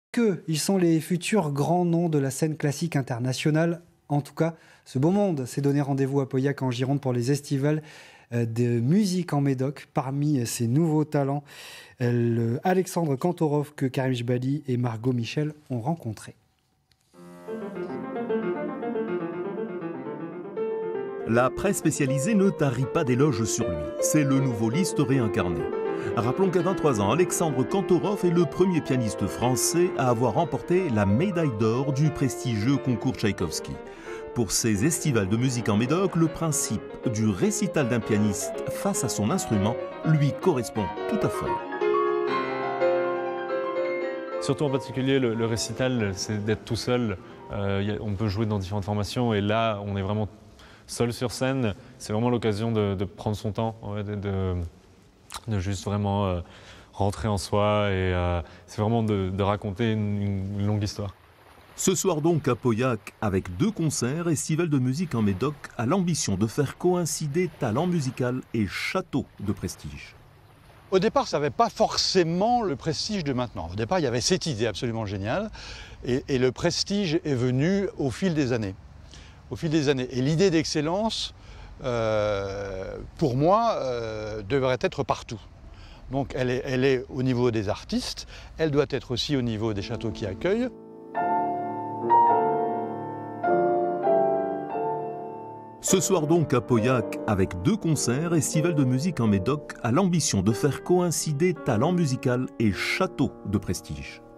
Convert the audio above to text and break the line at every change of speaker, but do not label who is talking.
Ils sont les futurs grands noms de la scène classique internationale. En tout cas, ce beau monde s'est donné rendez-vous à Pauillac en Gironde pour les estivales de musique en Médoc. Parmi ces nouveaux talents, Alexandre Kantorov que Karim Jbali et Margot Michel ont rencontré.
La presse spécialisée ne tarit pas d'éloges sur lui. C'est le nouveau Liszt réincarné. Rappelons qu'à 23 ans, Alexandre Kantorov est le premier pianiste français à avoir remporté la médaille d'or du prestigieux concours Tchaïkovski. Pour ces estivales de musique en Médoc, le principe du récital d'un pianiste face à son instrument lui correspond tout à fait.
Surtout en particulier, le récital, c'est d'être tout seul. On peut jouer dans différentes formations et là, on est vraiment seul sur scène. C'est vraiment l'occasion de prendre son temps, de juste vraiment rentrer en soi et c'est vraiment de raconter une longue histoire.
Ce soir donc à Pauillac, avec 2 concerts, Estival de musique en Médoc a l'ambition de faire coïncider talent musical et château de prestige.
Au départ, ça n'avait pas forcément le prestige de maintenant. Au départ, il y avait cette idée absolument géniale et le prestige est venu au fil des années. Au fil des années. Et l'idée d'excellence, pour moi, devrait être partout. Donc elle est au niveau des artistes, elle doit être aussi au niveau des châteaux qui accueillent.
Ce soir donc à Pauillac, avec 2 concerts, Estival de musique en Médoc a l'ambition de faire coïncider talent musical et château de prestige.